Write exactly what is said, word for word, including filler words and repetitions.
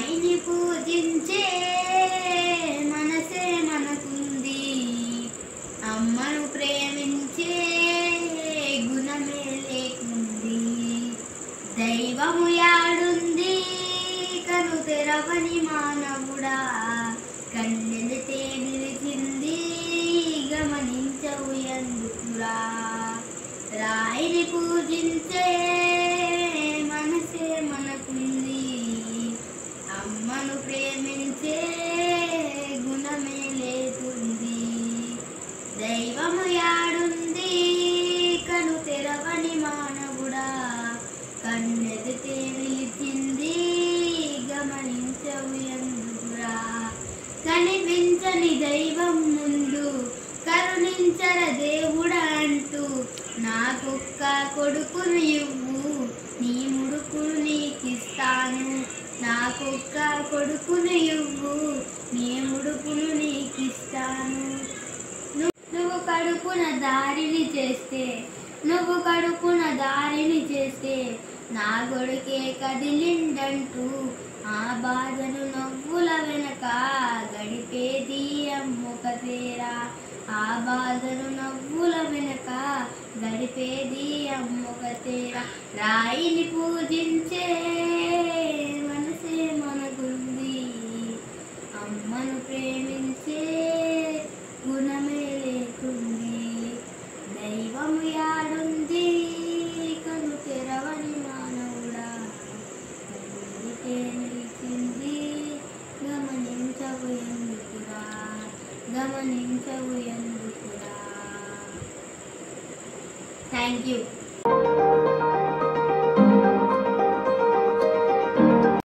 రాయిని పూజించే మనసే మనకుంది, అమ్మను ప్రేమించే గుణమే లేకుంది. దైవము యాడుంది కను తెరవని మానవుడా, కన్నెదితే నిలిచింది గమనించవు ఎందుకురా. రాయిని పూజించే మనసే మనకుంది, అమ్మను ప్రేమించే గుణమే లేకుంది. దైవము యాడుంది కను తెరవని మానవుడా, కన్నెదితే నిలిచింది గమనించవు ఎందుకురా. కనిపించని దైవం ముందు కరుణించర దేవుడా అంటూ, నాకొక్క కొడుకును ఇవ్వు నీ ముడుపులు నీకిస్తాను, నాకొక్క కొడుకును ఇవ్వు నీ ముడుపులు నీకిస్తాను. నువ్వు కడుపున దారిని చేస్తే నువ్వు కడుపున దారిని చేస్తే నా కొడుకే కదిలిండంటూ, ఆ బాధను నవ్వుల వెనక గడిపేది అమ్మొకతేరా. ఆ బాధను నవ్వుల వెనక గడిపేది అమ్మొకతేరా. రాయిని పూజించే మనసే మనకుంది, అమ్మను ప్రేమించే గుణమే లేకుంది. దైవము యాడుంది కను తెరవని మానవుడా, కన్నుడికే నిలిచింది గమనించవు ఎందుకురా, గమనించవు ఎందుకురా. Thank you.